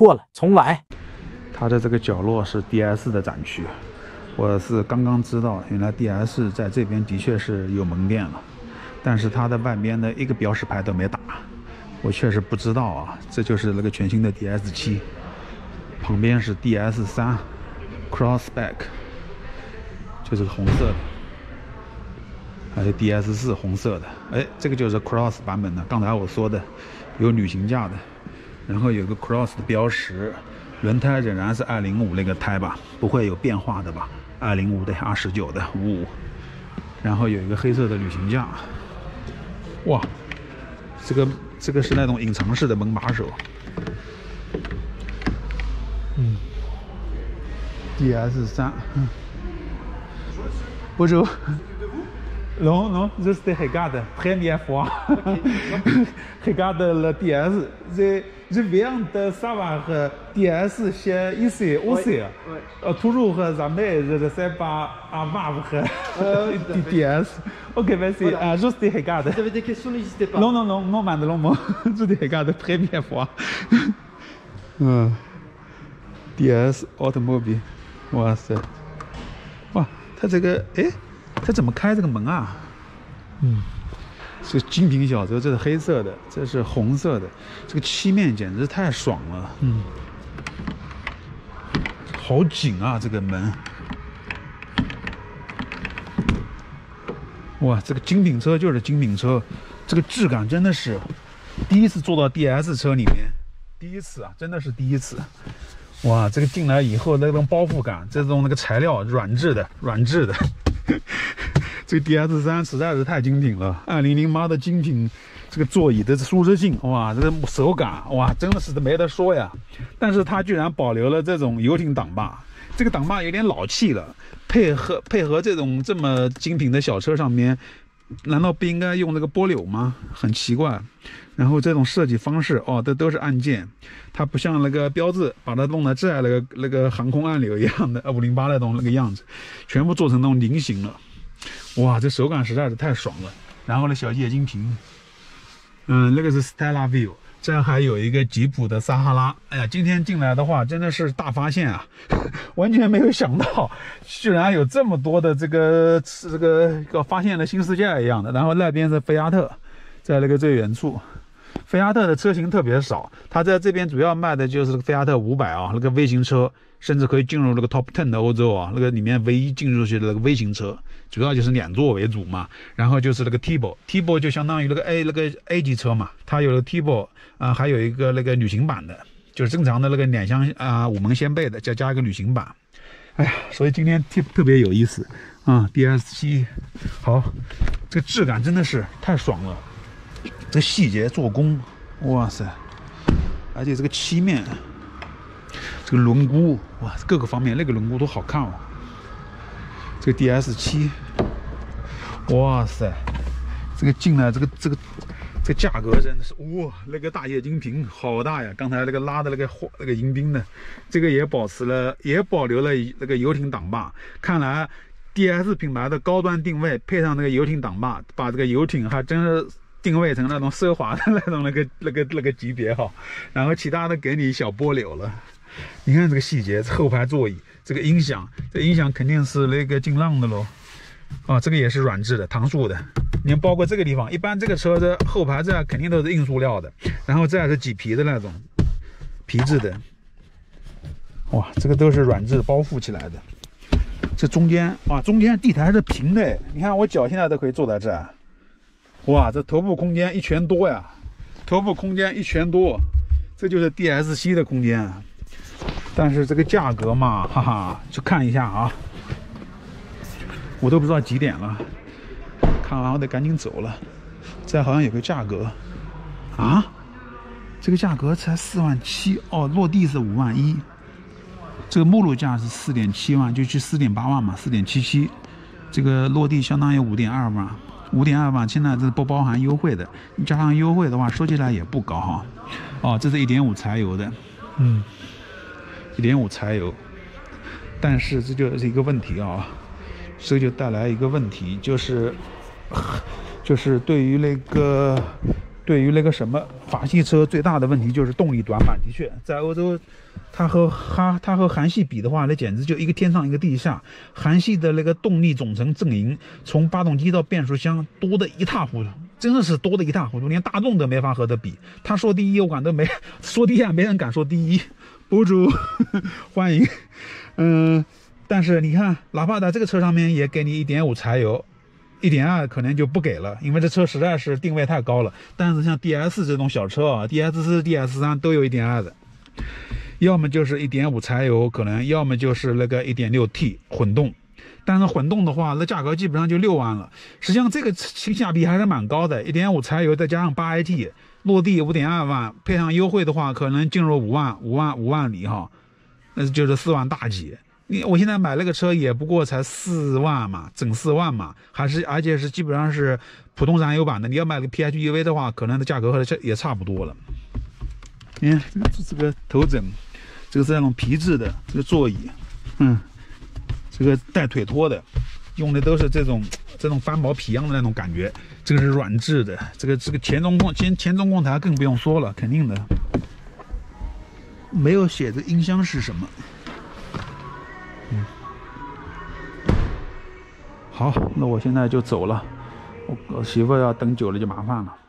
错了，重来。 它的这个角落是 DS 的展区，我是刚刚知道，原来 DS 在这边的确是有门店了，但是它的外边的一个标识牌都没打，我确实不知道啊。这就是那个全新的 DS7，旁边是 DS3 Crossback， 就是红色的，还有 DS4 红色的，哎，这个就是 Cross 版本的。刚才我说的有旅行架的，然后有个 Cross 的标识。轮胎仍然是205那个胎吧，不会有变化的吧？205的、219的55，然后有一个黑色的旅行架。哇，这个是那种隐藏式的门把手。DS3，Bonjour. Non, non, je regarde première fois. Regarde le DS. Je viens de savoir DS chez ici aussi. Toujours jamais, je ne sais pas avoir DS. Ok, merci. Juste regarde. Si vous avez des questions, n'hésitez pas. Non, non, non, non, maintenant, non. Je regarde première fois. DS Automobile. 哇塞，哇，它这个，哎，它怎么开这个门啊？是精品小车，这是黑色的，这是红色的，这个漆面简直太爽了。好紧啊，这个门。哇，这个精品车就是精品车，这个质感真的是第一次坐到 DS 车里面，第一次啊，真的是第一次。哇，这个进来以后那种包覆感，这种那个材料软质的，这个 DS3 实在是太精品了，2008的精品，这个座椅的舒适性，哇，这个手感，哇，真的是没得说呀。但是它居然保留了这种游艇挡把，这个挡把有点老气了，配合这种这么精品的小车上面，难道不应该用那个波钮吗？很奇怪。然后这种设计方式，哦，这都是按键，它不像那个标志把它弄得这那个航空按钮一样的508那种那个样子，全部做成那种菱形了。哇，这手感实在是太爽了。然后呢，小液晶屏，那个是 Stella View， 这还有一个吉普的撒哈拉。哎呀，今天进来的话真的是大发现啊，完全没有想到，居然有这么多的这个发现了新世界一样的。然后那边是菲亚特，在那个最远处。菲亚特的车型特别少，它在这边主要卖的就是菲亚特500啊，那个微型车，甚至可以进入那个 Top 10的欧洲啊，那个里面唯一进入去的那个微型车，主要就是2座为主嘛。然后就是那个 Tibo 就相当于那个 A 级车嘛，它有了 Tibo 还有一个那个旅行版的，就是正常的那个2厢5门掀背的，再加一个旅行版。哎呀，所以今天特别有意思啊 ，DS7 好，这个质感真的是太爽了。这个细节做工，哇塞！而且这个漆面，这个轮毂，哇，各个方面那个轮毂都好看哦。这个 DS7，哇塞！这个进来这个价格真的是哇，那个大液晶屏好大呀！刚才那个拉的那个迎宾的，这个也保留了那个游艇挡把，看来 DS 品牌的高端定位配上那个游艇挡把，把这个游艇还真是。定位成那种奢华的那种那个级别哈，然后其他的给你小波钮了。你看这个细节，后排座椅，这个音响，这音响肯定是那个劲浪的喽。啊，这个也是软质的，搪塑的。你看，包括这个地方，一般这个车的后排这肯定都是硬塑料的，然后这是麂皮的那种皮质的。哇，这个都是软质包覆起来的。这中间啊，中间地台是平的，你看我脚现在都可以坐在这儿。哇，这头部空间1拳多呀！头部空间1拳多，这就是 DS7 的空间。但是这个价格嘛，哈哈，去看一下啊！我都不知道几点了，看完我得赶紧走了。这好像有个价格啊，这个价格才4.7万哦，落地是5.1万，这个目录价是4.7万，就去4.8万嘛，4.77，这个落地相当于5.2万。5.2万，现在这不包含优惠的，加上优惠的话，说起来也不高哈。哦，这是1.5柴油的，1.5柴油，但是这就是一个问题啊，这就带来一个问题，就是对于那个对于那个什么法系车最大的问题就是动力短板，的确，在欧洲，它和韩系比的话，那简直就一个天上一个地下。韩系的那个动力总成阵营，从发动机到变速箱多得一塌糊涂，真的是多得一塌糊涂，连大众都没法和它比。他说第一，我感都没说第二，没人敢说第一。博主欢迎，但是你看，哪怕在这个车上面也给你1.5柴油。1.2可能就不给了，因为这车实在是定位太高了。但是像 DS 这种小车啊 ，DS4、DS3 都有1.2的，要么就是1.5柴油，可能要么就是那个 1.6T 混动。但是混动的话，那价格基本上就6万了。实际上这个性价比还是蛮高的，1.5柴油再加上8AT，落地5.2万，配上优惠的话，可能进入5万里哈，那就是4万大几。我现在买那个车也不过才4万嘛，整4万嘛，而且是基本上是普通燃油版的。你要买个 PHEV 的话，可能的价格和也差不多了。你看这个头枕，这个是那种皮质的这个座椅，这个带腿托的，用的都是这种翻毛皮一样的那种感觉。这个是软质的，这个前中控台更不用说了，肯定的。没有写着音箱是什么。好，那我现在就走了，我媳妇要等久了就麻烦了。